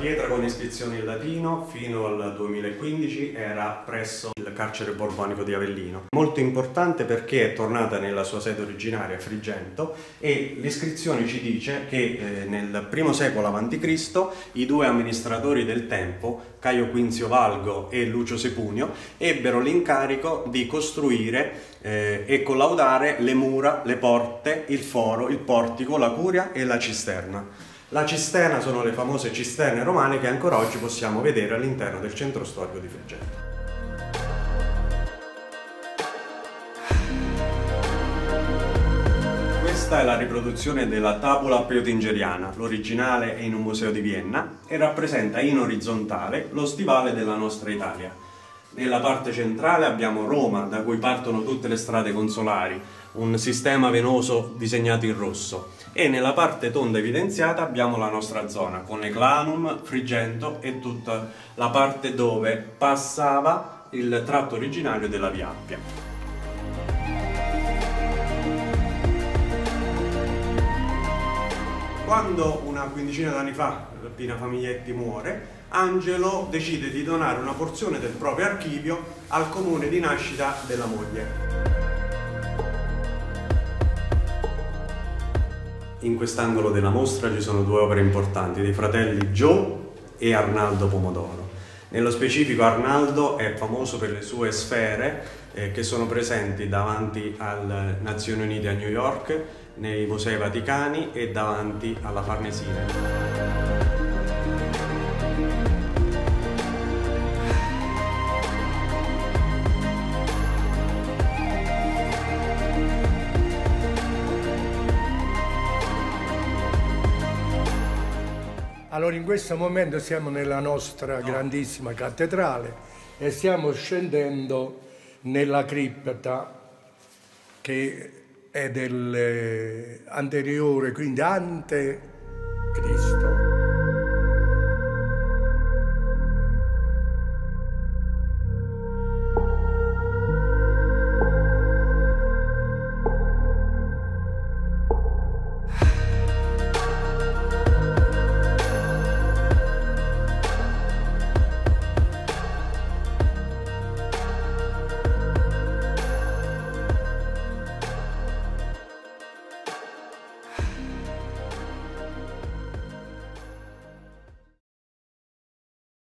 pietra con iscrizioni in latino fino al 2015 era presso il carcere borbonico di Avellino. Molto importante perché è tornata nella sua sede originaria a Frigento e l'iscrizione ci dice che nel I secolo a.C. i due amministratori del tempo, Caio Quinzio Valgo e Lucio Sepunio, ebbero l'incarico di costruire e collaudare le mura, le porte, il foro, il portico, la curia e la cisterna. La cisterna sono le famose cisterne romane che ancora oggi possiamo vedere all'interno del centro storico di Frigento. Questa è la riproduzione della tabula peutingeriana, l'originale è in un museo di Vienna e rappresenta in orizzontale lo stivale della nostra Italia. Nella parte centrale abbiamo Roma, da cui partono tutte le strade consolari, un sistema venoso disegnato in rosso, e nella parte tonda evidenziata abbiamo la nostra zona, con Eclanum, Frigento e tutta la parte dove passava il tratto originario della Via Appia. Quando una quindicina d'anni fa Pina Famiglietti muore, Angelo decide di donare una porzione del proprio archivio al comune di nascita della moglie. In quest'angolo della mostra ci sono due opere importanti dei fratelli Gio e Arnaldo Pomodoro. Nello specifico Arnaldo è famoso per le sue sfere che sono presenti davanti alle Nazioni Unite a New York, nei Musei Vaticani e davanti alla Farnesina. Allora in questo momento siamo nella nostra grandissima cattedrale e stiamo scendendo nella cripta che è del anteriore, quindi ante Cristo.